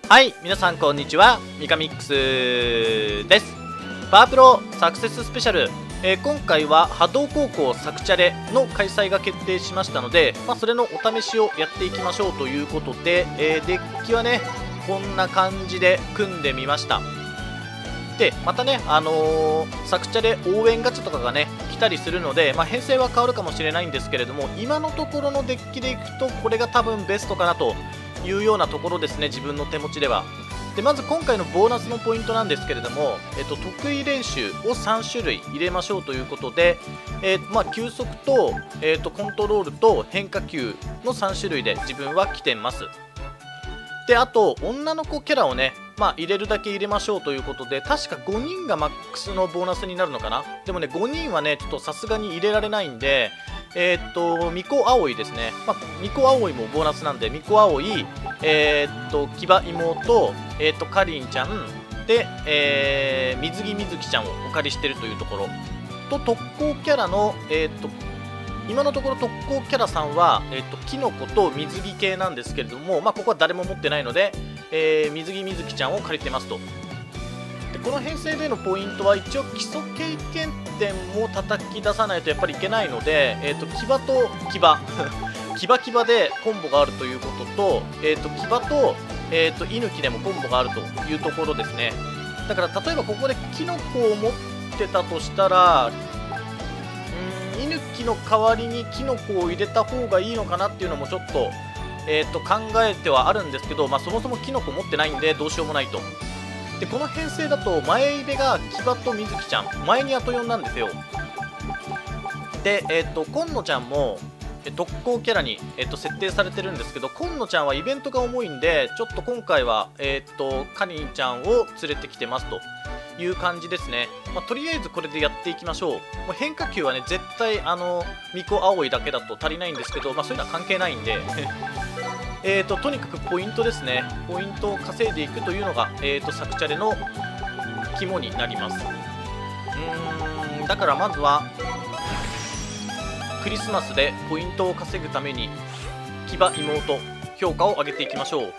はい、皆さんこんにちは、ミカミックスです。パワープロサクセススペシャル、今回は波動高校サクチャレの開催が決定しましたので、それのお試しをやっていきましょうということで、デッキはね、こんな感じで組んでみました。で、またね、サクチャレ応援ガチャとかがね、来たりするので、編成は変わるかもしれないんですけれども、今のところのデッキでいくと、これが多分ベストかなというようなところですね、自分の手持ちでは。でまず今回のボーナスのポイントなんですけれども、得意練習を3種類入れましょうということで、球速と、コントロールと変化球の3種類で自分は来てます。であと女の子キャラをね、入れるだけ入れましょうということで、確か5人がマックスのボーナスになるのかな。でもね、5人はねちょっとさすがに入れられないんで、ミコ葵ですね、ミコ葵もボーナスなんで、ミコ葵、キバ妹、かりんちゃんで、水着みずきちゃんをお借りしてるというところと、特攻キャラの、今のところ特攻キャラさんは、キノコと水着系なんですけれども、ここは誰も持ってないので、水着みずきちゃんを借りてますと。でこの編成でのポイントは一応基礎経験点も叩き出さないとやっぱりいけないので、騎馬と騎馬騎馬騎馬でコンボがあるということと、騎馬と、犬木でもコンボがあるというところですね。だから例えばここでキノコを持ってたとしたら、犬木の代わりにキノコを入れた方がいいのかなっていうのもちょっと、考えてはあるんですけど、そもそもキノコ持ってないんでどうしようもないと。でこの編成だと前イベが騎馬と水木ちゃん、前にあと4なんですよ。で、今野ちゃんも特攻キャラに、設定されてるんですけど、今野ちゃんはイベントが重いんで、ちょっと今回は、かりんちゃんを連れてきてますという感じですね。とりあえずこれでやっていきましょう。もう変化球はね、絶対ミコ葵だけだと足りないんですけど、そういうのは関係ないんでとにかくポイントですね。ポイントを稼いでいくというのが、サクチャレの肝になります。だからまずはクリスマスでポイントを稼ぐために騎馬妹評価を上げていきましょう。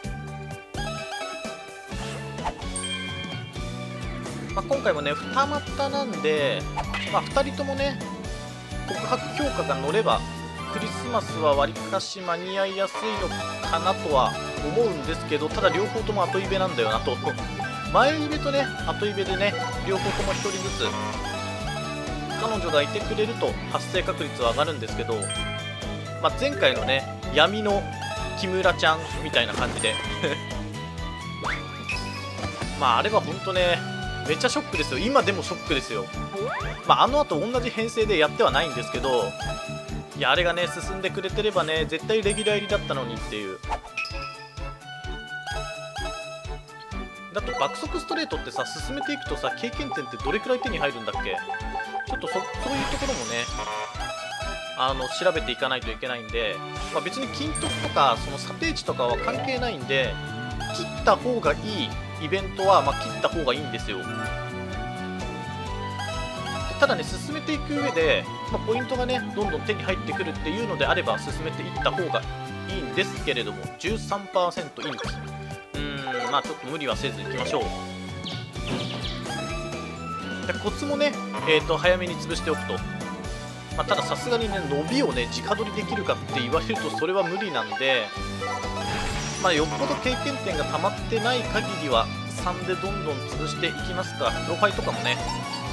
今回もね二股なんで、2人ともね告白評価が乗ればクリスマスはわりかし間に合いやすいのかなとは思うんですけど、ただ両方とも後イベなんだよなと前イベとね後イベでね両方とも1人ずつ彼女がいてくれると発生確率は上がるんですけど、前回のね闇の木村ちゃんみたいな感じであれは本当ねめっちゃショックですよ。今でもショックですよ。あの後同じ編成でやってはないんですけど、いやあれがね進んでくれてればね絶対レギュラー入りだったのにっていう。だって爆速ストレートってさ、進めていくとさ経験点ってどれくらい手に入るんだっけ。ちょっとそういうところもね調べていかないといけないんで、別に金徳とかその査定値とかは関係ないんで、切った方がいいイベントは切った方がいいんですよ。ただね進めていく上で、ポイントがねどんどん手に入ってくるっていうのであれば進めていった方がいいんですけれども、 13% インチちょっと無理はせずいきましょう。でコツもね、早めに潰しておくと、たださすがにね伸びをね直取りできるかって言われるとそれは無理なんで、よっぽど経験点が溜まってない限りは3でどんどん潰していきますか。プロファイとかもね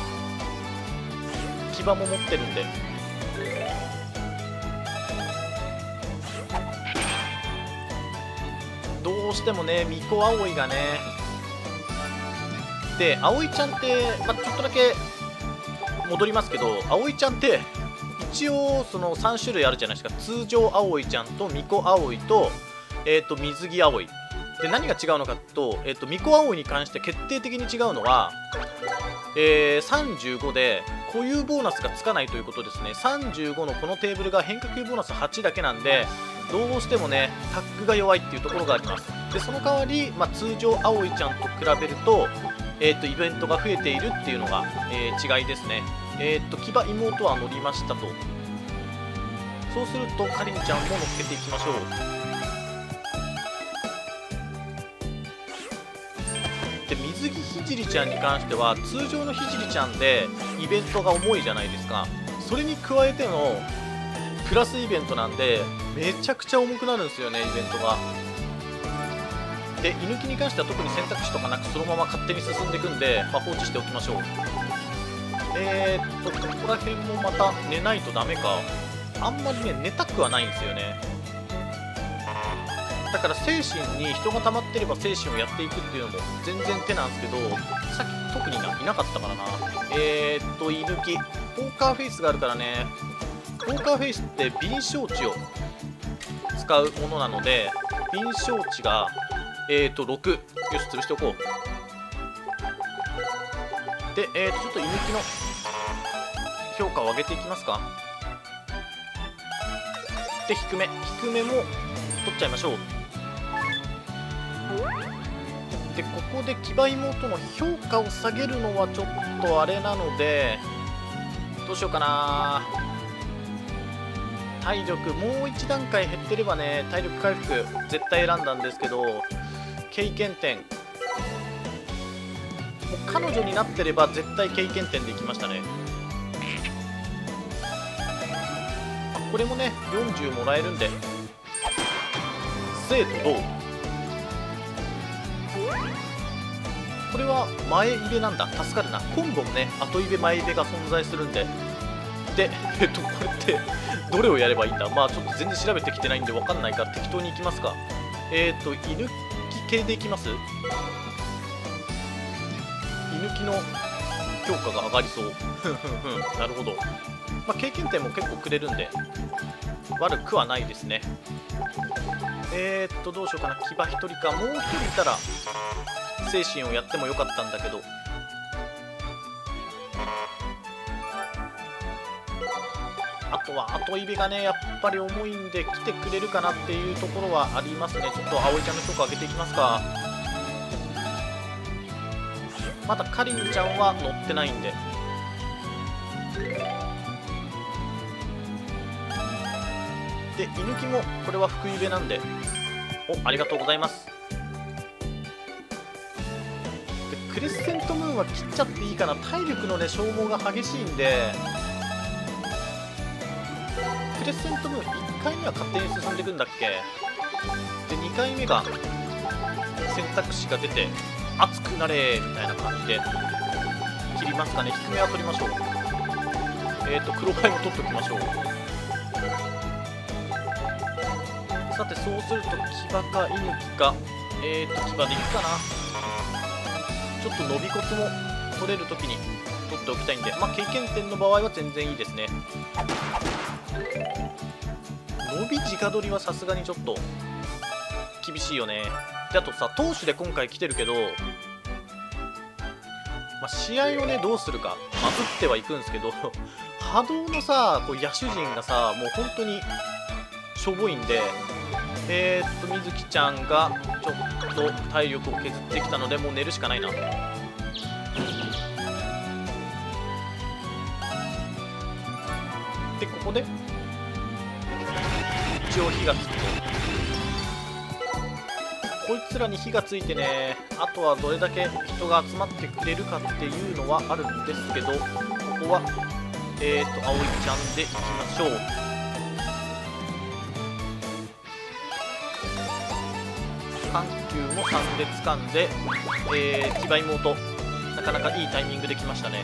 騎馬も持ってるんで、どうしてもねミコ葵がね、で葵ちゃんって、ちょっとだけ戻りますけど、葵ちゃんって一応その3種類あるじゃないですか。通常葵ちゃんとミコ葵と、水着葵で、何が違うのかというと、ミコ葵に関して決定的に違うのは、35で固有ボーナスがつかないということですね。35のこのテーブルが変化球ボーナス8だけなんで、どうしてもねタッグが弱いっていうところがあります。でその代わり、通常葵ちゃんと比べると、イベントが増えているっていうのが、違いですね。騎馬妹は乗りましたと。そうするとかりんちゃんも乗っけていきましょう。 で水着ひじりちゃんに関しては通常のひじりちゃんでイベントが重いじゃないですか。それに加えてのプラスイベントなんでめちゃくちゃ重くなるんですよね、イベントが。で居抜きに関しては特に選択肢とかなくそのまま勝手に進んでいくんで、放置しておきましょう。ここら辺もまた寝ないとダメか。あんまりね寝たくはないんですよね。だから精神に人が溜まってれば精神をやっていくっていうのも全然手なんですけど、さっき特にいなかったからな。居抜きポーカーフェイスがあるからね。ポーカーフェイスって瓶焼酎を使うものなので、瓶焼酎が6、よし潰しておこう。でちょっと居抜きの評価を上げていきますか。で低めも取っちゃいましょう。でここで騎馬妹の評価を下げるのはちょっとあれなので、どうしようかな。体力もう1段階減ってればね、体力回復絶対選んだんですけど、経験点もう彼女になってれば絶対経験点でいきましたね。これもね40もらえるんで、生とどう、これは前イベなんだ、助かるな。コンボもね後イベ前イベが存在するんで。でこれってどれをやればいいんだ。ちょっと全然調べてきてないんで分かんないから適当にいきますか。居抜き系でいきます。居抜きの評価が上がりそうなるほど。経験点も結構くれるんで悪くはないですね。どうしようかな。騎馬1人か、もう1人いたら精神をやってもよかったんだけど、あとは後イベがねやっぱり重いんで来てくれるかなっていうところはありますね。ちょっと葵ちゃんの評価上げていきますか。まだかりんちゃんは乗ってないんで、で居抜きもこれは福イベなんで、ありがとうございます。でクレッセントムーンは切っちゃっていいかな。体力のね消耗が激しいんで、クレッセントムーン1回目は勝手に進んでいくんだっけ。で2回目が選択肢が出て熱くなれみたいな感じで切りますかね。低めは取りましょう。黒バイも取っておきましょう。さてそうすると騎馬か居抜きか、騎馬でいくかな。ちょっと伸びコツも取れるときに取っておきたいんで、経験点の場合は全然いいですね。伸び直取りはさすがにちょっと厳しいよね。であとさ、投手で今回来てるけど、試合をねどうするか、打ってはいくんですけど波動のさこう野手陣がさもう本当にしょぼいんで、水木ちゃんがちょっと体力を削ってきたのでもう寝るしかないな。でここで一応火がつくと、こいつらに火がついてね、あとはどれだけ人が集まってくれるかっていうのはあるんですけど、ここは葵ちゃんでいきましょう。緩急も3で掴んで、騎馬妹なかなかいいタイミングできましたね。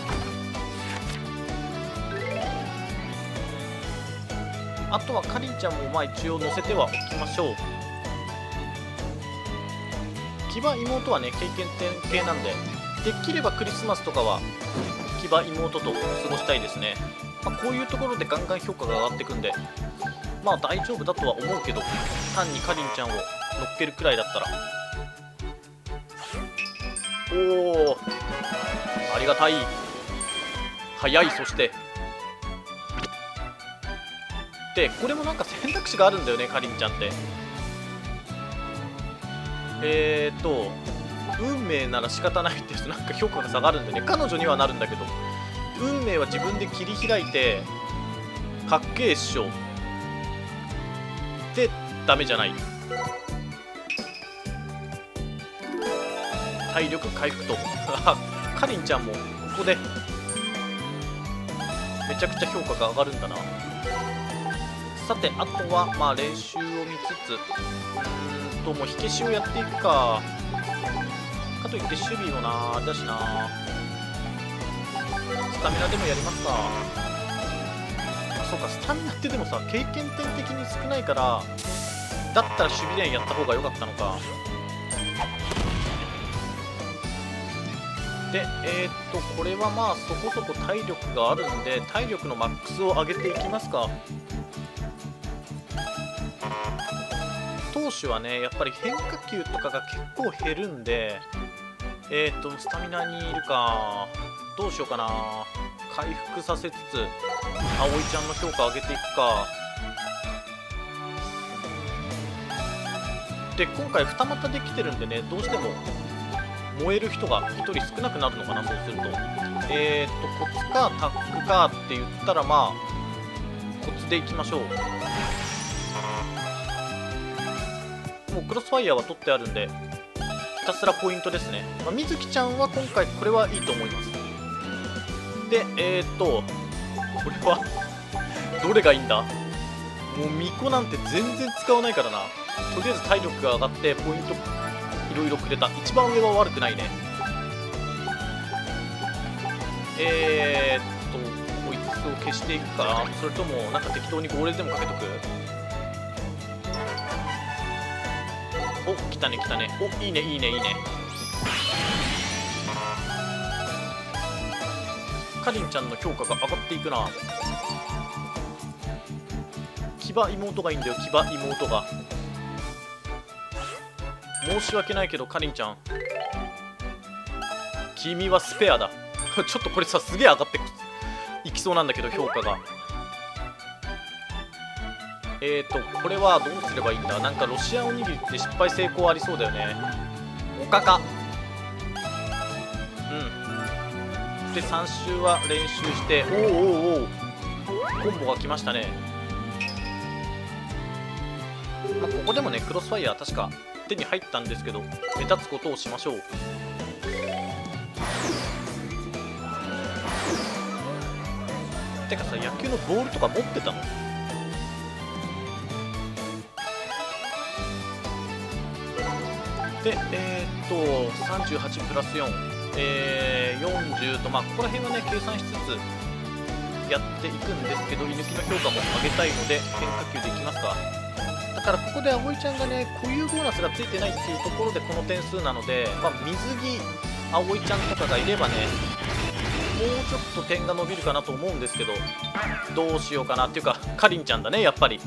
あとはかりんちゃんも一応乗せてはおきましょう。騎馬妹はね経験点系なんで、できればクリスマスとかは騎馬妹と過ごしたいですね。こういうところでガンガン評価が上がっていくんで大丈夫だとは思うけど、単にかりんちゃんを乗っけるくらいだったら、おおありがたい。早い。そしてでこれもなんか選択肢があるんだよね、かりんちゃんって。運命なら仕方ないっていうとなんか評価が下がるんでね、彼女にはなるんだけど、運命は自分で切り開いてかっけえっしょでダメじゃない。 体力回復とかりんちゃんもここでめちゃくちゃ評価が上がるんだな。さてあとはまあ練習を見つつもう火消しをやっていくか。かといって守備もなあれだしな。スタミナでもやりますか。あ、そうか、スタミナってでもさ経験点的に少ないから、だったら守備練やった方が良かったのか。でこれはまあそこそこ体力があるんで、体力のマックスを上げていきますか。投手はねやっぱり変化球とかが結構減るんで、スタミナにいるか。どうしようかな。回復させつつ葵ちゃんの評価上げていくか。で今回二股できてるんでね、どうしても燃える人が1人少なくなるのかな。そうするとコツかタックかって言ったら、まあコツでいきましょう。もうクロスファイヤーは取ってあるんでひたすらポイントですね。まあ、水木ちゃんは今回これはいいと思います。でこれはどれがいいんだ。もう巫女なんて全然使わないからな。とりあえず体力が上がってポイントいろいろくれた。一番上は悪くないね。こいつを消していくか、それともなんか適当に号令でもかけとく。お、来たね来たね。お、いいねいいねいいね。かりんちゃんの評価が上がっていくな。騎馬妹がいいんだよ、騎馬妹が。申し訳ないけどかりんちゃん、君はスペアだちょっとこれさすげえ上がっていきそうなんだけど評価が。これはどうすればいいんだ。なんかロシアおにぎりって失敗成功ありそうだよね。おかか。で3周は練習して、おおおおコンボが来ましたね。まあ、ここでもねクロスファイヤー確か手に入ったんですけど、目立つことをしましょう。てかさ、野球のボールとか持ってたの？で38プラス4、40と、まあここら辺はね計算しつつやっていくんですけど、居抜きの評価も上げたいので変化球でいきますか。だからここで葵ちゃんがね固有ボーナスがついてないっていうところでこの点数なので、まあ、水着葵ちゃんとかがいればねもうちょっと点が伸びるかなと思うんですけど、どうしようかなっていうか、かりんちゃんだねやっぱり。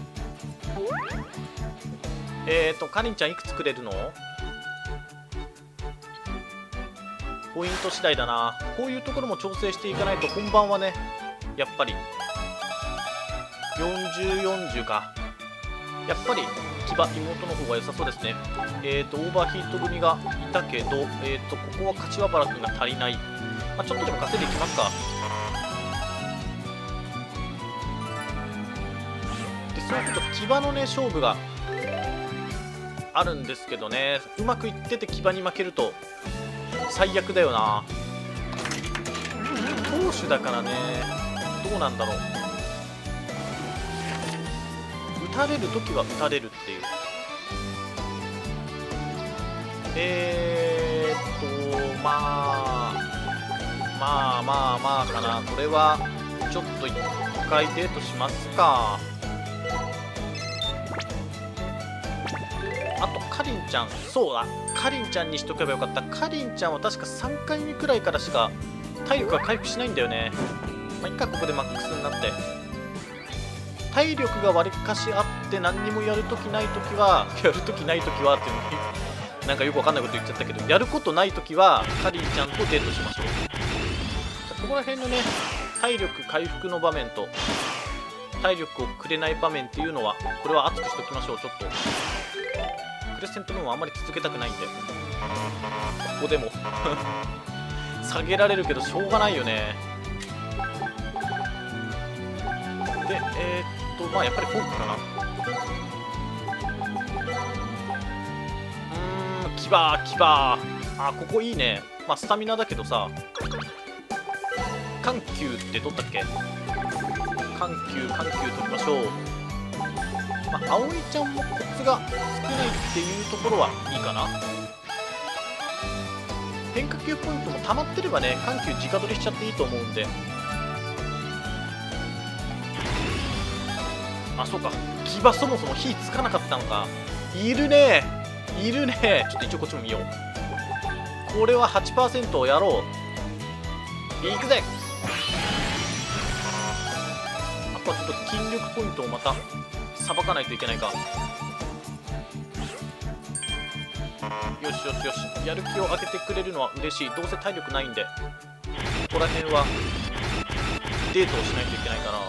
かりんちゃんいくつくれるの？ポイント次第だな。こういうところも調整していかないと本番はねやっぱり40、40か。やっぱり騎馬妹の方が良さそうですね。オーバーヒート組がいたけど、ここは柏原君が足りない。まあ、ちょっとでも稼いでいきますか。でそうすると騎馬のね勝負があるんですけどね、うまくいってて騎馬に負けると最悪だよな。投手だからねどうなんだろう。打たれるときは打たれるっていう。まあかな。これはちょっと1回デートしますか。あとかりんちゃん、そうだかりんちゃんにしとけばよかった。かりんちゃんは確か3回目くらいからしか体力が回復しないんだよね。まあ、いっか、ここでマックスになって体力がわりかしあって何にもやるときないときはっていうのになんかよくわかんないこと言っちゃったけど、やることないときはかりんちゃんとデートしましょう。ここら辺のね体力回復の場面と体力をくれない場面っていうのはこれは熱くしておきましょう。ちょっとクレッセントムーンはあんまり続けたくないんで、ここでも下げられるけどしょうがないよね。でまあやっぱりフォークかな。騎馬あ、ここいいね。まあスタミナだけどさ、緩急って取ったっけ。緩急取りましょう。まあ葵ちゃんもコツが少ないっていうところはいいかな。変化球ポイントも溜まってればね、緩急直取りしちゃっていいと思うんで。あ、そうか、牙そもそも火つかなかったのか。いるね、いるね。ちょっと一応こっちも見よう。これは 8% をやろう。いくぜ。あとはちょっと筋力ポイントをまたさばかないといけないか。よしよしよし、やる気を上げてくれるのは嬉しい。どうせ体力ないんで、ここら辺はデートをしないといけないかな。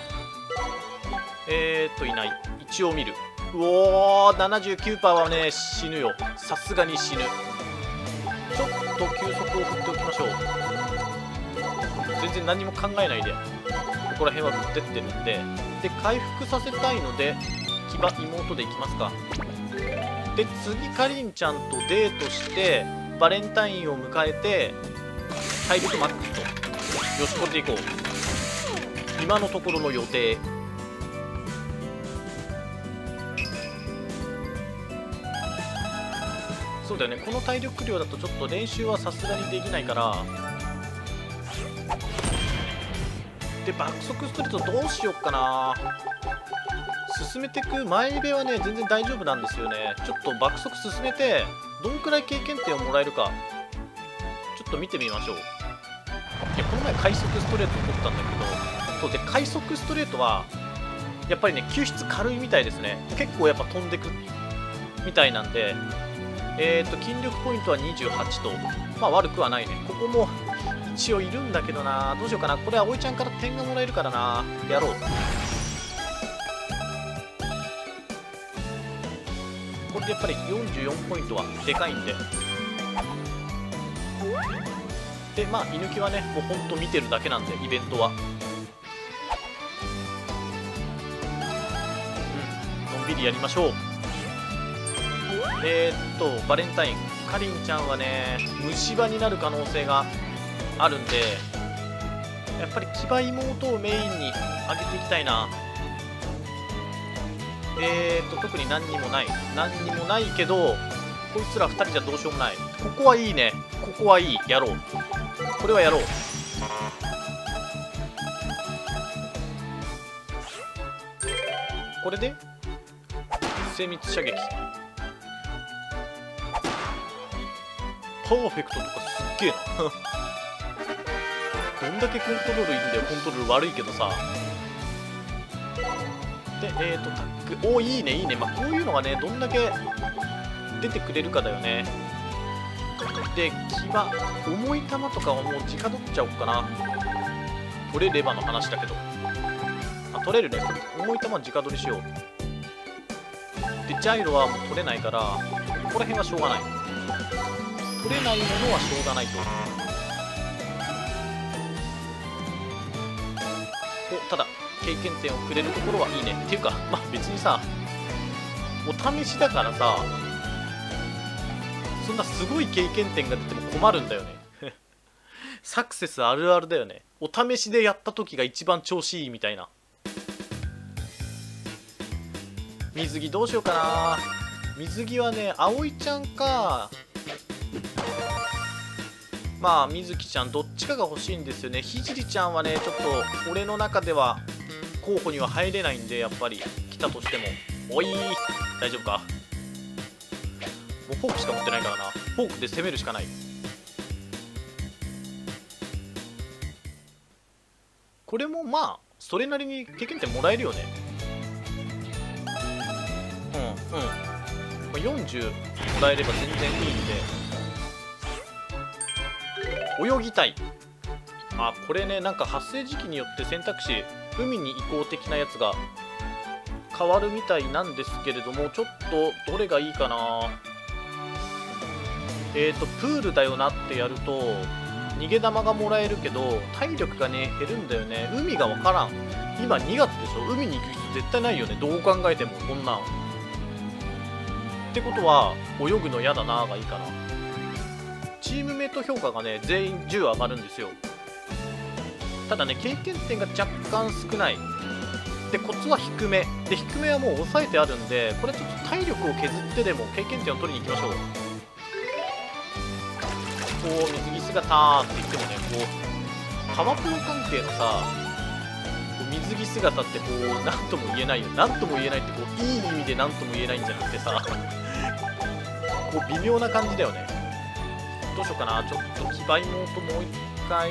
いない。一応見る。うおー、79% はね、死ぬよ。さすがに死ぬ。ちょっと休息を振っておきましょう。全然何も考えないで、ここら辺は振ってってるんで。で、回復させたいので、騎馬妹でいきますか。で、次、かりんちゃんとデートして、バレンタインを迎えて、体力マックスと。よし、これでいこう。今のところの予定。そうだよね、この体力量だとちょっと練習はさすがにできないから。で、爆速ストレートどうしよっかな。進めていく前入れはね、全然大丈夫なんですよね。ちょっと爆速進めて、どんくらい経験点をもらえるか、ちょっと見てみましょう。いや、この前快速ストレートを取ったんだけど、そうで、快速ストレートは、やっぱりね、救出軽いみたいですね。結構やっぱ飛んでくみたいなんで、筋力ポイントは28と、まあ悪くはないね。ここも一応いるんだけどな。どうしようかな。これは葵ちゃんから点がもらえるからな。やろう。これでやっぱり44ポイントはでかいんで。で、まあ居抜きはね、もうほんと見てるだけなんで、イベントは。のんびりやりましょう。バレンタイン、かりんちゃんはね、虫歯になる可能性があるんで、やっぱり騎馬妹をメインに上げていきたいな。特に何にもないけど、こいつら2人じゃどうしようもない。ここはいいね、ここはいい。やろう、これはやろう。これで精密射撃、パーフェクトとかすっげえなどんだけコントロールいいんだよ。コントロール悪いけどさ。で、タック、おー、いいねいいね。まあこういうのがね、どんだけ出てくれるかだよね。で、騎馬、重い球とかはもう直取っちゃおうかな。取れればの話だけど。あ、取れるね。重い球は直取りしよう。で、ジャイロはもう取れないから、ここら辺はしょうがない。取れないものはしょうがないと。ただ経験点をくれるところはいいね。っていうか、まあ別にさ、お試しだからさ、そんなすごい経験点が出ても困るんだよねサクセスあるあるだよね。お試しでやった時が一番調子いいみたいな。水着どうしようかな。水着はね、葵ちゃんか、まあ水木ちゃん、どっちかが欲しいんですよね。ひじりちゃんはね、ちょっと俺の中では候補には入れないんで、やっぱり来たとしても。おいー、大丈夫か。もうフォークしか持ってないからな。フォークで攻めるしかない。これもまあそれなりに経験点もらえるよね。40もらえれば全然いいんで。泳ぎたい。あ、これね、なんか発生時期によって選択肢、海に移行的なやつが変わるみたいなんですけれども、ちょっとどれがいいかな。プールだよなってやると逃げ玉がもらえるけど、体力がね減るんだよね。海がわからん。今2月でしょ。海に行く必要絶対ないよね、どう考えても。こんなんってことは泳ぐの嫌だながいいかな。 チームメイト評価がね全員10上がるんですよ。ただね経験点が若干少ないで、コツは低めで、低めはもう抑えてあるんで、これちょっと体力を削ってでも経験点を取りに行きましょう。こう水着姿って言ってもね、こうパワプロ関係のさ、水着姿ってこう何とも言えないよ。何とも言えないってこういい意味で何とも言えないんじゃなくてさこう微妙な感じだよね。どうしようかな。ちょっと騎馬妹ともう一回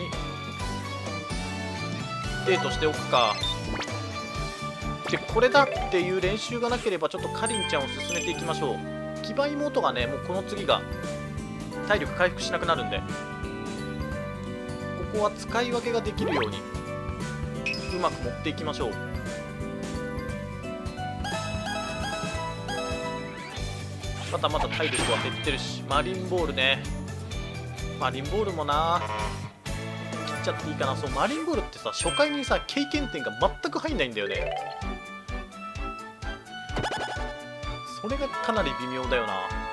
デートしておくか。でこれだっていう練習がなければちょっとかりんちゃんを進めていきましょう。騎馬妹がねもうこの次が体力回復しなくなるんで、ここは使い分けができるようにうまく持っていきましょう。まだまだ体力は減ってるし、マリンボールね。マリンボールもな切っちゃっていいかな。そう、マリンボールってさ初回にさ経験点が全く入んないんだよね。それがかなり微妙だよな。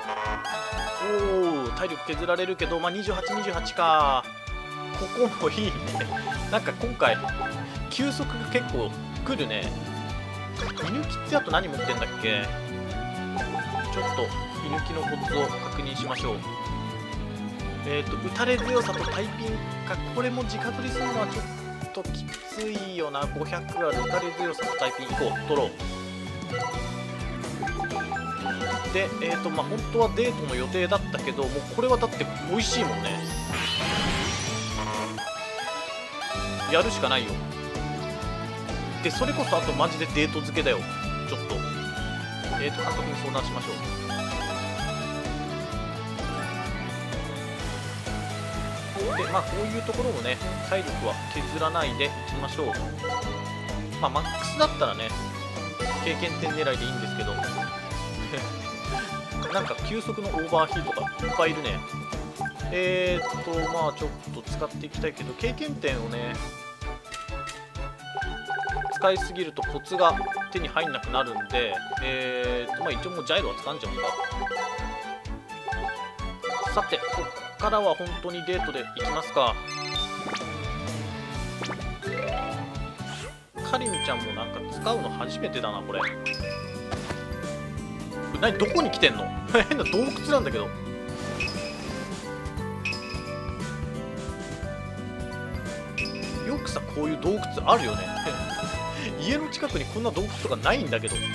おお体力削られるけど、まあ、28か。ここもいいね。なんか今回球速が結構くるね。居抜きってあと何持ってんだっけ。ちょっと居抜きのコツを確認しましょう。打たれ強さとタイピンか。これも直取りするのはちょっときついよな。500ある打たれ強さとタイピンいこう。取ろう。でまあ本当はデートの予定だったけど、もうこれはだって美味しいもんね。やるしかないよ。でそれこそあとマジでデート付けだよ。ちょっと監督に相談しましょう。でまあこういうところもね体力は削らないでいきましょう。まあマックスだったらね経験点狙いでいいんですけどなんか急速のオーバーヒートがいっぱいいるね。まあちょっと使っていきたいけど、経験点をね使いすぎるとコツが手に入んなくなるんで、まあ一応もうジャイロは使うんじゃんか。さてこっからは本当にデートでいきますか。かりんちゃんもなんか使うの初めてだなこれ。何どこに来てんの変な洞窟なんだけど。よくさこういう洞窟あるよね家の近くにこんな洞窟とかないんだけど。い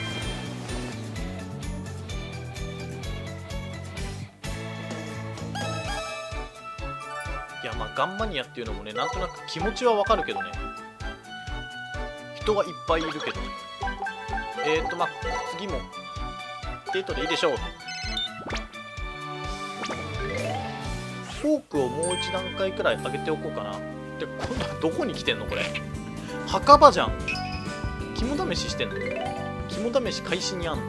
やまあガンマニアっていうのもねなんとなく気持ちはわかるけどね。人はいっぱいいるけど。まあ次もデートでいいでしょう。フォークをもう一段階くらい上げておこうかな。で今度はどこに来てんのこれ。墓場じゃん。肝試ししてんの。肝試し開始にあんの。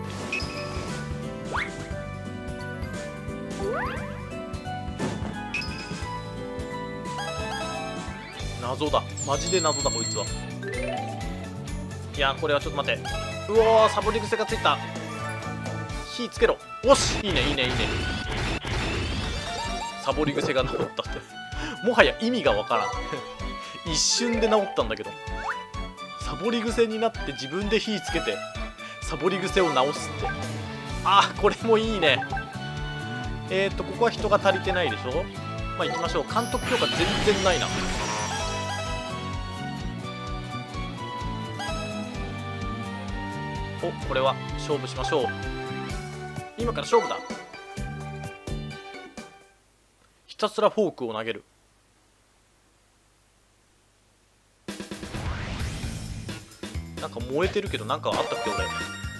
謎だマジで謎だこいつは。いやこれはちょっと待って。うおーサボり癖がついた。火つけろ。おしいいねいいねいいね。サボり癖が治ったってもはや意味がわからん一瞬で治ったんだけど、サボり癖になって自分で火つけてサボり癖を直すって。あーこれもいいね。ここは人が足りてないでしょ。まあ行きましょう。監督評価全然ないな。おこれは勝負しましょう。今から勝負だ。ひたすらフォークを投げる。なんか燃えてるけどなんかあったっけ俺。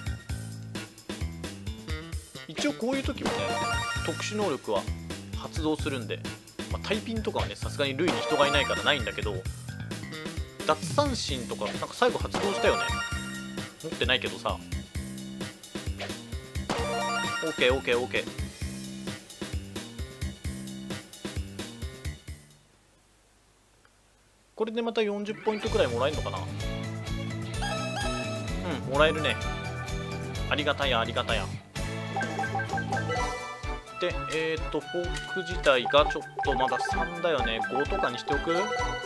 一応こういう時はね特殊能力は発動するんで、まあ、タイピンとかはねさすがに塁に人がいないからないんだけど、奪三振とかなんか最後発動したよね。持ってないけどさ。OKOKOK。これでまた40ポイントくらいもらえるのかな。うんもらえるね。ありがたやありがたや。 でフォーク自体がちょっとまだ3だよね。5とかにしておく。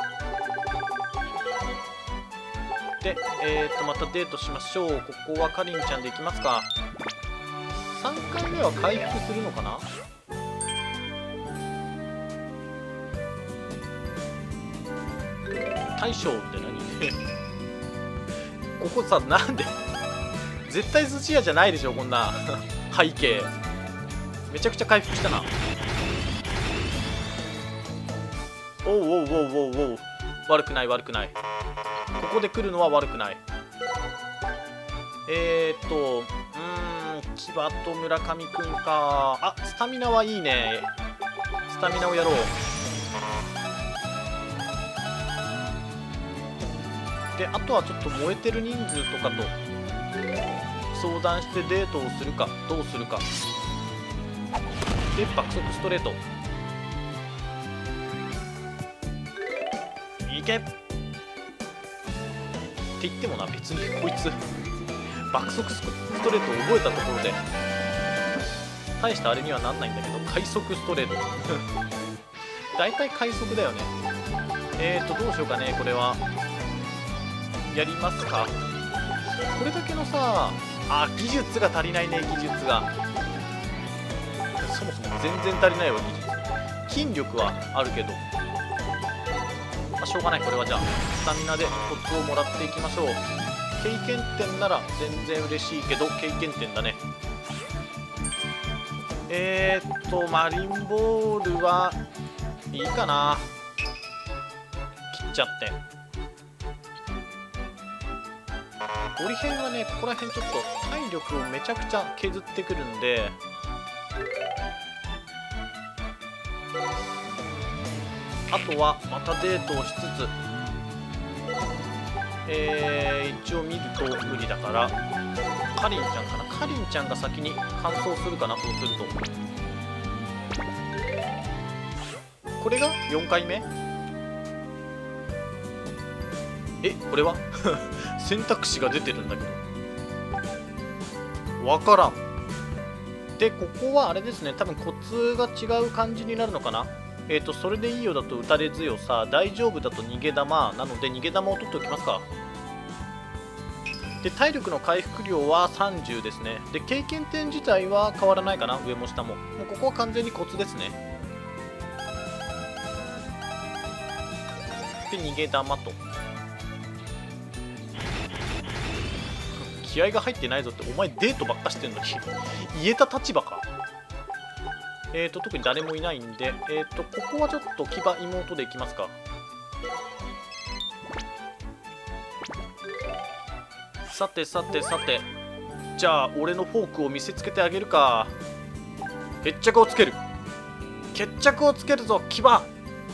でまたデートしましょう。ここはかりんちゃんでいきますか。3回目は回復するのかな。大将って何ここさ、なんで絶対寿司屋じゃないでしょこんな背景。めちゃくちゃ回復したな。おうおうおうおうおう、悪くない悪くない。ここで来るのは悪くない。キバと村上くんか。あ、スタミナはいいね。スタミナをやろう。で、あとはちょっと燃えてる人数とかと相談してデートをするかどうするか。で、爆速ストレートいけって言ってもな、別にこいつ爆速ストレートを覚えたところで大したあれにはなんないんだけど、快速ストレート大体快速だよね。どうしようかね。これはやりますか。これだけのさ技術が足りないね。技術がそもそも全然足りないわ。技術、筋力はあるけど、しょうがない。これはじゃあスタミナでコツをもらっていきましょう。経験点なら全然嬉しいけど、経験点だね。マリンボールはいいかな。切っちゃって。オリヘンはね、ここら辺ちょっと体力をめちゃくちゃ削ってくるんで、あとはまたデートをしつつ、一応見ると無理だから、かりんちゃんかな。かりんちゃんが先に完走するかな。そうするとこれが4回目。これは選択肢が出てるんだけどわからん。で、ここはあれですね、多分コツが違う感じになるのかな。それでいいよだと打たれ強さ、大丈夫だと逃げ玉なので逃げ玉を取っておきますか。で、体力の回復量は30ですね。で、経験点自体は変わらないかな。上も下も。もうここは完全にコツですね。で、逃げ玉と。気合が入ってないぞって、お前デートばっかしてんのに言えた立場か。特に誰もいないんで、ここはちょっと騎馬妹でいきますか。さてさてさて、じゃあ俺のフォークを見せつけてあげるか。決着をつける。決着をつけるぞ騎馬。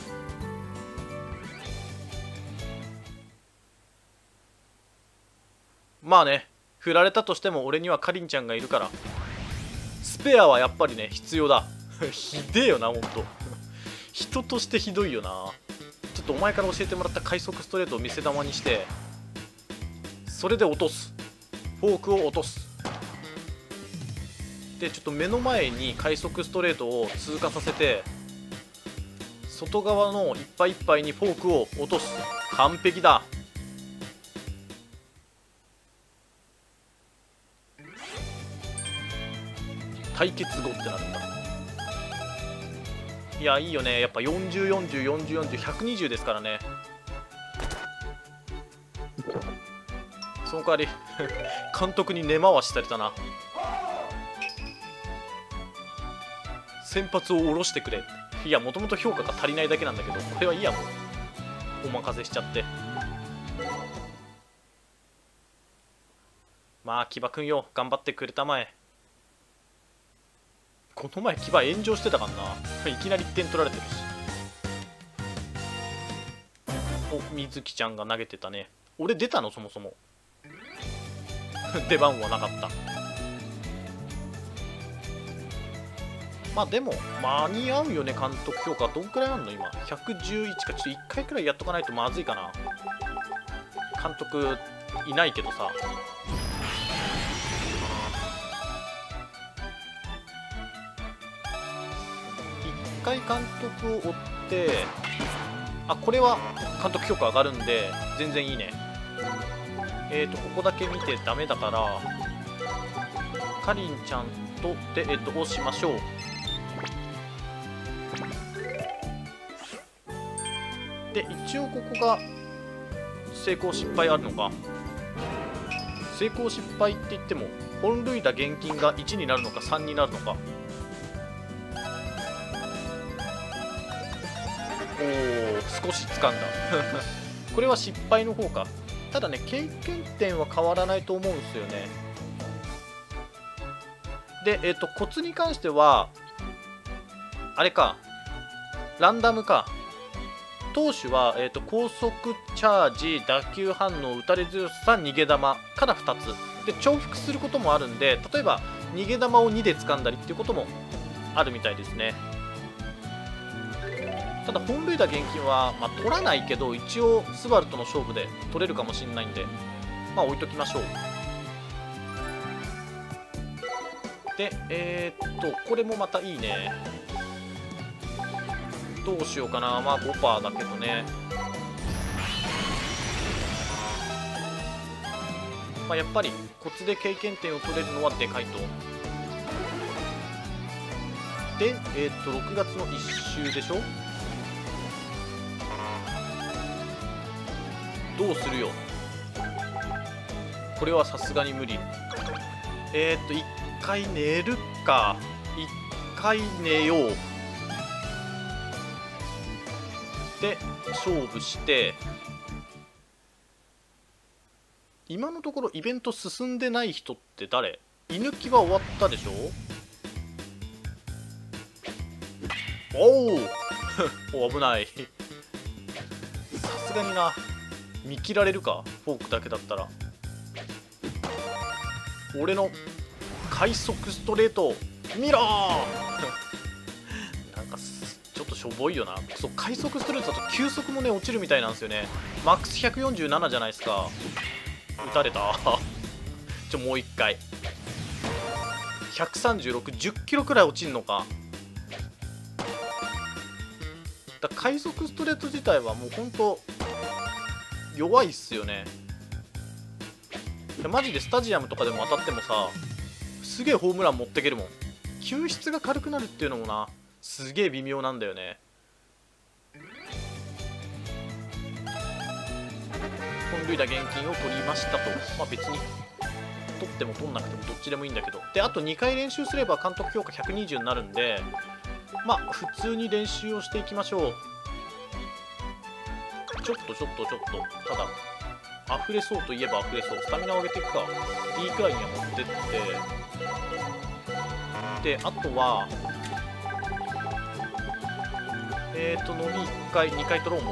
まあね、振られたとしても俺にはかりんちゃんがいるから、スペアはやっぱりね必要だひでえよな、ほんと人としてひどいよな。ちょっとお前から教えてもらった快速ストレートを見せ球にして、それで落とす。フォークを落とす。で、ちょっと目の前に快速ストレートを通過させて、外側のいっぱいいっぱいにフォークを落とす。完璧だ。対決後ってなった。いや、いいよね。やっぱ40404040、120ですからね。その代わり監督に根回しされたな。先発を下ろしてくれ。いや、もともと評価が足りないだけなんだけど、これはいいや、もうお任せしちゃって。まあ騎馬くんよ、頑張ってくれたまえ。この前騎馬炎上してたからな。いきなり1点取られてるし。お、水木ちゃんが投げてたね。俺出たのそもそも出番はなかった。まあでも間に合うよね。監督評価どんくらいあんの今。111か。ちょっと1回くらいやっとかないとまずいかな。監督いないけどさ。 回監督を追って、あ、これは監督評価上がるんで全然いいね。ここだけ見てダメだからかりんちゃんとで押しましょう。で一応ここが成功失敗あるのか。成功失敗って言っても本塁打現金が1になるのか3になるのか。おお、少し掴んだこれは失敗の方か。ただね、経験点は変わらないと思うんですよね。でコツに関してはあれか、ランダムか。投手は、高速チャージ、打球反応、打たれ強さ、逃げ球から2つで重複することもあるんで、例えば逃げ球を2で掴んだりっていうこともあるみたいですね。ただ本塁打現金は、まあ、取らないけど一応スバルとの勝負で取れるかもしれないんで、まあ置いときましょう。でこれもまたいいね。どうしようかな。まあ 5% だけどね。まあ、やっぱりコツで経験点を取れるのはでかいと。で6月の1週でしょ。どうするよ。これはさすがに無理。一回寝るか。一回寝よう。で勝負して、今のところイベント進んでない人って誰？居抜きは終わったでしょ。おお危ない。さすがにな、見切られるか、フォークだけだったら。俺の快速ストレート見ろなんかちょっとしょぼいよな。そう、快速ストレートだと球速もね落ちるみたいなんですよね。マックス147じゃないですか。打たれたもう一回136、10キロくらい落ちるのか。だ快速ストレート自体はもうほんと弱いっすよね。マジでスタジアムとかでも当たってもさ、すげえホームラン持ってけるもん。球質が軽くなるっていうのもな、すげえ微妙なんだよね。本塁打現金を取りましたと。まあ別に取っても取んなくてもどっちでもいいんだけど。であと2回練習すれば監督評価120になるんで、まあ普通に練習をしていきましょう。ちょっとただ溢れそうといえば溢れそう。スタミナを上げていくか。 D くらいには持ってって、であとは飲み1回2回取ろう。も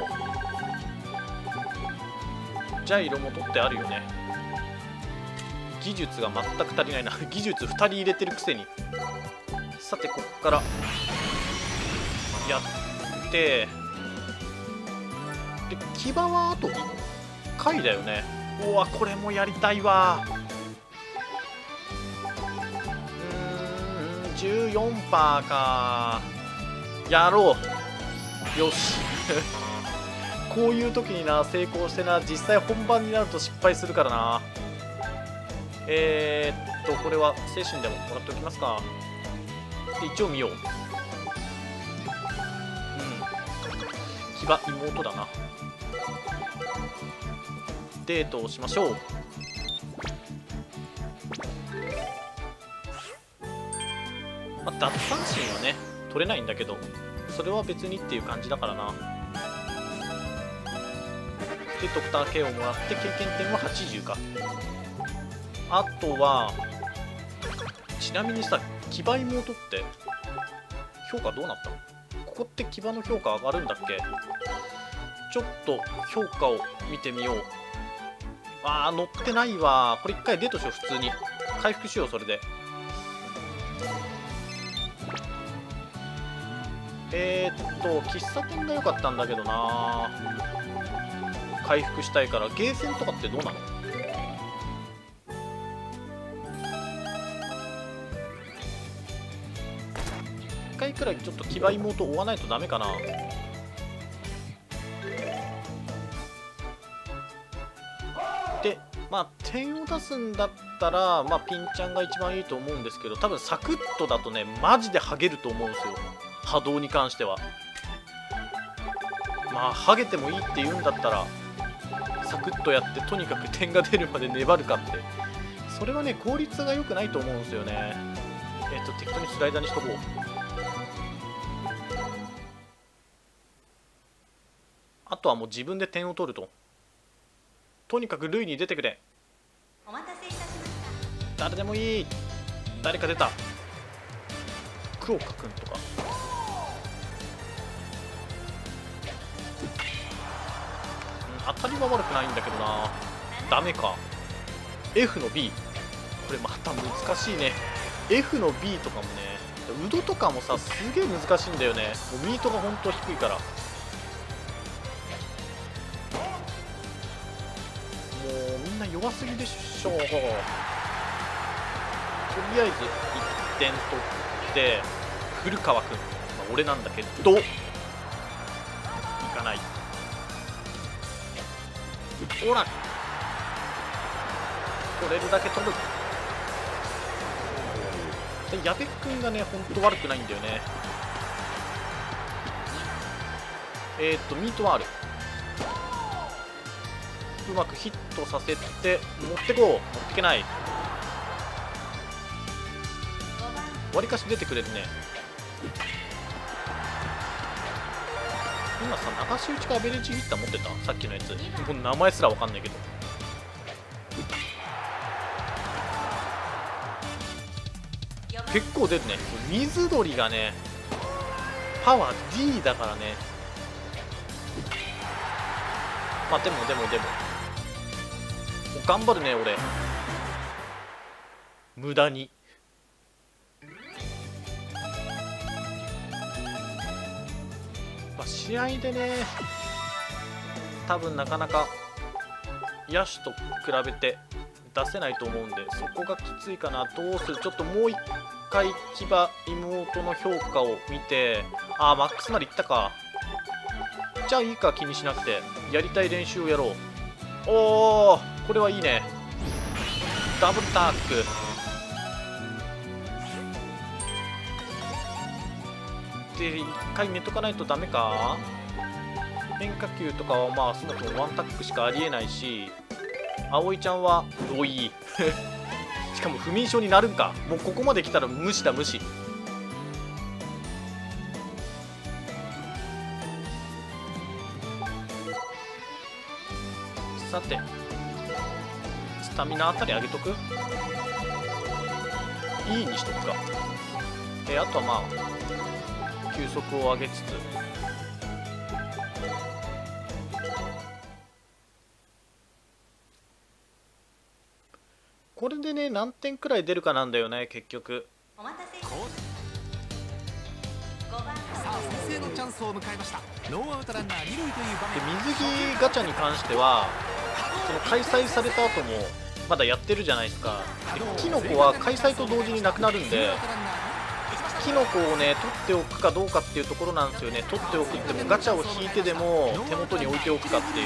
ジャイロも取ってあるよね。技術が全く足りないな技術2人入れてるくせに。さてこっからやって、で騎馬はあと1回だよね。うわこれもやりたいわ。14% か。やろう。よしこういう時にな成功してな、実際本番になると失敗するからな。これは精神でももらっておきますか。で一応見よう。騎馬妹だな。デートをしましょう。まあ、奪三振はね取れないんだけど、それは別にっていう感じだからな。でドクター K をもらって経験点は80か。あとはちなみにさ、騎馬妹って評価どうなったの？ここって騎馬の評価上がるんだっけ？ちょっと評価を見てみよう。あー乗ってないわ。これ一回デートしよう。普通に回復しよう。それで喫茶店が良かったんだけどな。回復したいから。ゲーセンとかってどうなの？一回くらいちょっと騎馬妹追わないとダメかな。でまあ点を出すんだったら、まあ、ピンちゃんが一番いいと思うんですけど、多分サクッとだとねマジでハゲると思うんですよ、波動に関しては。まあハゲてもいいって言うんだったらサクッとやってとにかく点が出るまで粘るかって、それはね効率が良くないと思うんですよね。適当にスライダーにしとこう。あとはもう自分で点を取ると。とにかく塁に出てくれ。 お待たせいたしました。 誰でもいい。誰か出た。クオカ君とか。当たりは悪くないんだけどな。ダメか。 F の B、 これまた難しいね。 F の B とかもね、ウドとかもさすげえ難しいんだよね。もうミートがほんと低いから、もうみんな弱すぎでしょ。とりあえず1点取って古川君、まあ、俺なんだけどいかない。ほら取れるだけ取る。で矢部君がねほんと悪くないんだよね。ミートはある。うまくヒットさせて持ってこう。持ってけない。わりかし出てくれるね。今さ流し打ちかアベレージヒッター持ってたさっきのやつ。もう名前すらわかんないけど。結構出るね。水鳥がねパワー D だからね。まあでも頑張るね俺。無駄に。まあ試合でね多分なかなか野手と比べて出せないと思うんで、そこがきついかな。どうする。ちょっともう一回騎馬妹の評価を見て、ああマックスまでいったか。じゃあいいか、気にしなくてやりたい練習をやろう。おおこれはいいね。ダブルタック。で一回寝とかないとダメか。変化球とかはまあそもそもワンタックしかありえないし、葵ちゃんはおいしかも不眠症になるんか。もうここまで来たら無視だ無視。さてスタミナあたり上げとく。いいにしとくか。あとはまあ球速を上げつつ、これでね何点くらい出るかなんだよね結局。 お待たせいたしました。5番。さあ先制のチャンスを迎えました。ノーアウトランナー2塁という場面。 で水着ガチャに関してはその開催された後もまだやってるじゃないですか。でキノコは開催と同時になくなるんで、キノコをね取っておくかどうかっていうところなんですよね。取っておくってもガチャを引いてでも手元に置いておくかっていう。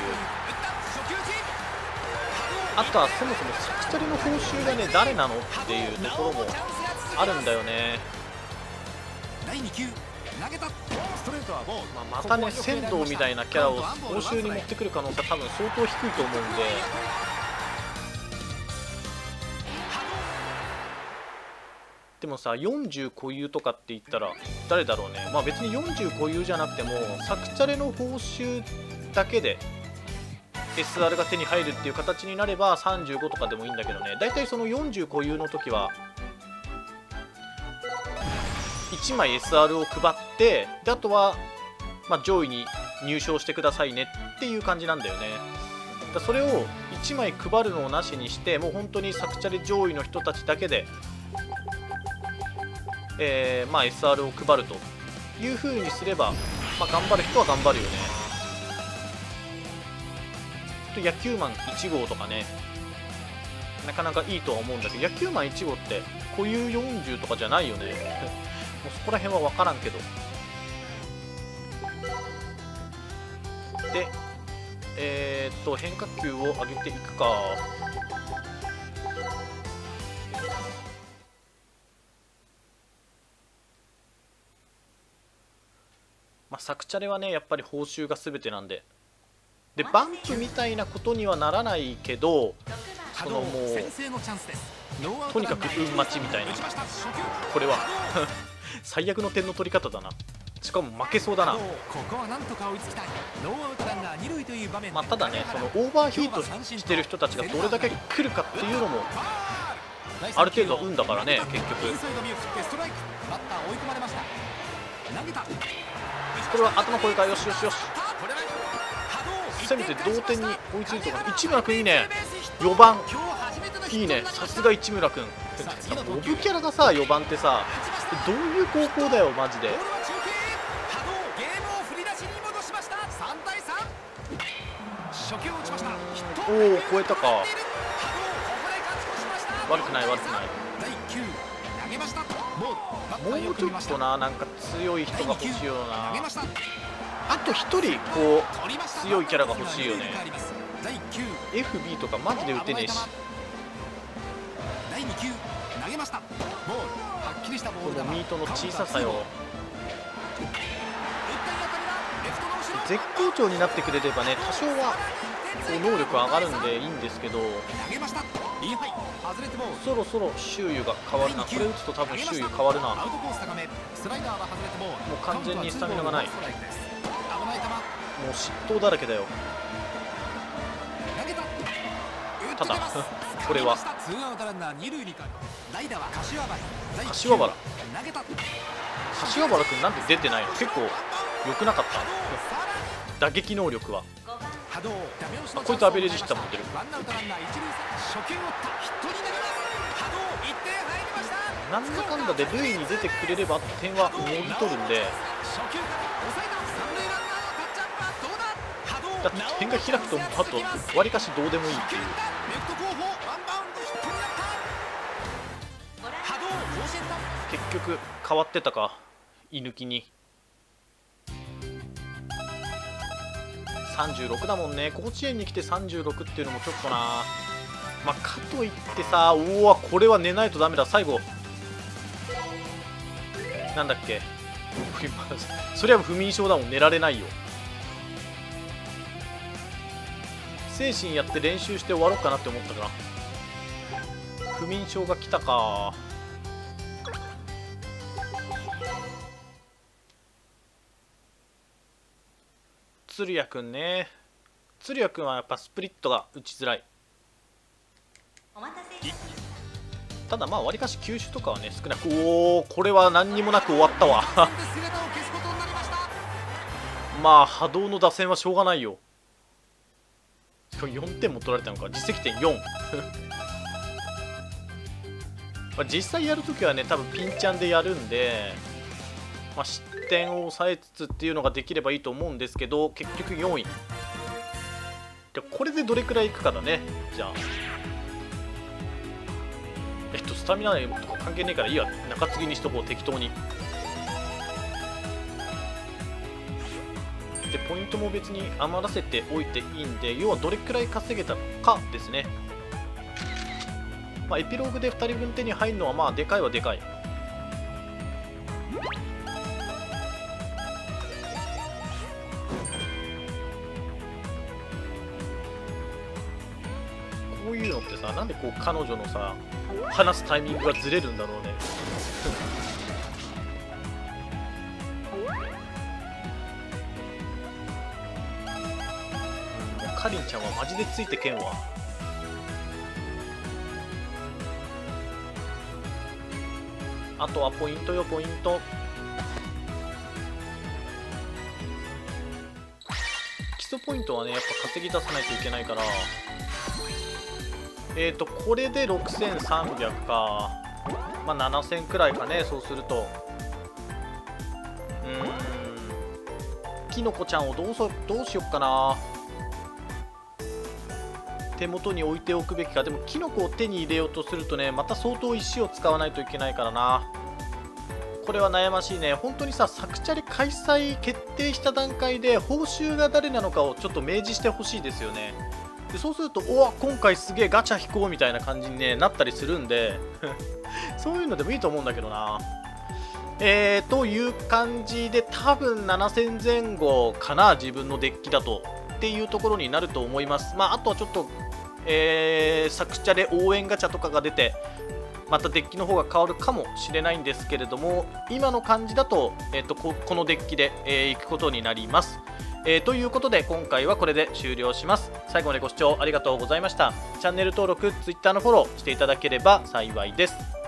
あとはそもそもサクチャリの報酬がね誰なのっていうところもあるんだよね。まあ、またね仙道みたいなキャラを報酬に持ってくる可能性は多分相当低いと思うんで、でもさ40固有とかって言ったら誰だろうね。まあ別に40固有じゃなくてもサクチャレの報酬だけで SR が手に入るっていう形になれば35とかでもいいんだけどね。だいたいその40固有の時は1枚 SR を配って、であとは、まあ、上位に入賞してくださいねっていう感じなんだよね。それを1枚配るのをなしにしてもう本当にサクチャレ上位の人たちだけで、まあ、SR を配るという風にすれば、まあ、頑張る人は頑張るよね。野球マン1号とかねなかなかいいとは思うんだけど、野球マン1号って固有40とかじゃないよねそこら辺は分からんけど。で変化球を上げていくか。まあサクチャレはねやっぱり報酬が全てなんで。でバンプみたいなことにはならないけど、そのもうとにかく運待ちみたいな、これは最悪の点の取り方だな。しかも負けそうだな。まあただね、そのオーバーヒートしてる人たちがどれだけ来るかっていうのもある程度は運だからね、結局。これは頭越えか。よしよしよし、せめて同点に追いついておかない。市村君いいね、4番いいね、さすが市村君。モブキャラがさ4番ってさ、どういう高校だよマジで。おお、超えたか。悪くない悪くない。もうちょっとな、なんか強い人が欲しいよな。あと1人こう強いキャラが欲しいよね。 FB とかマジで打てねえし。このミートの小ささよ。絶好調になってくれればね、多少はこう能力上がるんでいいんですけど、そろそろ周囲が変わるな。これ打つと多分周囲変わるな。もう完全にスタミナがない。もう失投だらけだよ。ただこれは柏原君なんで出てないの。結構良くなかった打撃能力は。こいつアベレージヒッター持ってる。なんだかんだで塁に出てくれれば点はもぎ取るんで、だって点が開くとあとわりかしどうでもいいっていう。結局変わってたか、居抜きに。36だもんね。甲子園に来て36っていうのもちょっとな。まあかといってさ、おお、これは寝ないとダメだ。最後なんだっけそりゃ不眠症だもん、寝られないよ。精神やって練習して終わろうかなって思ったから、不眠症が来たか。鶴谷くんね。鶴谷くんはやっぱスプリットが打ちづらい。ただまあわりかし球種とかはね少なく。おお、これは何にもなく終わったわまあ波動の打線はしょうがないよ。4点も取られたのか。実績点4まあ実際やるときはね多分ピンチャンでやるんで、まあ、失点を抑えつつっていうのができればいいと思うんですけど、結局4位で、これでどれくらいいくかだね。じゃあスタミナとか関係ねえからいいや、中継ぎにしとこう適当に。でポイントも別に余らせておいていいんで、要はどれくらい稼げたかですね。まあエピローグで2人分手に入るのはまあでかいはでかい。こういうのってさ、なんでこう彼女のさ話すタイミングがずれるんだろうねかりんちゃんはマジでついてけんわ。あとはポイントよ、ポイント。基礎ポイントはねやっぱ稼ぎ出さないといけないから、これで6300か。まあ7000くらいかね。そうするときのこちゃんをどうしよっかな。手元に置いておくべきか。でもキノコを手に入れようとするとねまた相当石を使わないといけないからな。 これは悩ましいね。本当にさ、サクチャレ開催決定した段階で報酬が誰なのかをちょっと明示してほしいですよね。でそうすると、おわ、今回すげえガチャ引こうみたいな感じに、ね、なったりするんでそういうのでもいいと思うんだけどな。という感じで、多分7000前後かな、自分のデッキだとっていうところになると思います。あとはちょっと、サクチャレ応援ガチャとかが出て、またデッキの方が変わるかもしれないんですけれども、今の感じだと、このデッキで、いくことになります。ということで今回はこれで終了します。最後までご視聴ありがとうございました。チャンネル登録、Twitter のフォローしていただければ幸いです。